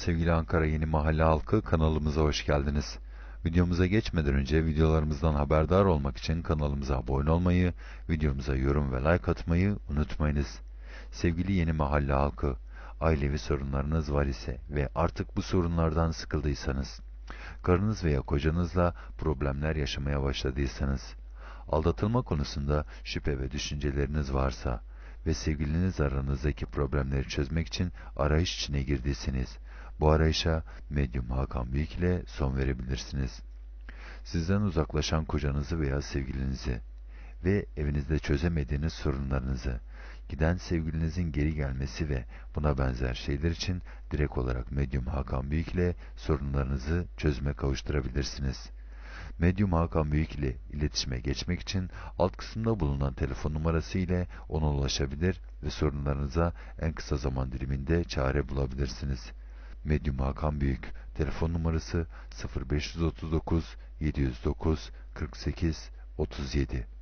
sevgili Ankara Yeni Mahalle halkı, kanalımıza hoş geldiniz. Videomuza geçmeden önce videolarımızdan haberdar olmak için kanalımıza abone olmayı, videomuza yorum ve like atmayı unutmayınız. Sevgili Yeni Mahalle halkı, ailevi sorunlarınız var ise ve artık bu sorunlardan sıkıldıysanız, karınız veya kocanızla problemler yaşamaya başladıysanız, aldatılma konusunda şüphe ve düşünceleriniz varsa ve sevgiliniz aranızdaki problemleri çözmek için arayış içine girdiyseniz, bu arayışa Medyum Hakan Büyük ile son verebilirsiniz. Sizden uzaklaşan kocanızı veya sevgilinizi ve evinizde çözemediğiniz sorunlarınızı, giden sevgilinizin geri gelmesi ve buna benzer şeyler için direkt olarak Medyum Hakan Büyük ile sorunlarınızı çözüme kavuşturabilirsiniz. Medyum Hakan Büyük ile iletişime geçmek için alt kısımda bulunan telefon numarası ile ona ulaşabilir ve sorunlarınıza en kısa zaman diliminde çare bulabilirsiniz. Medyum Hakan Büyük, telefon numarası 0539 709 48 37.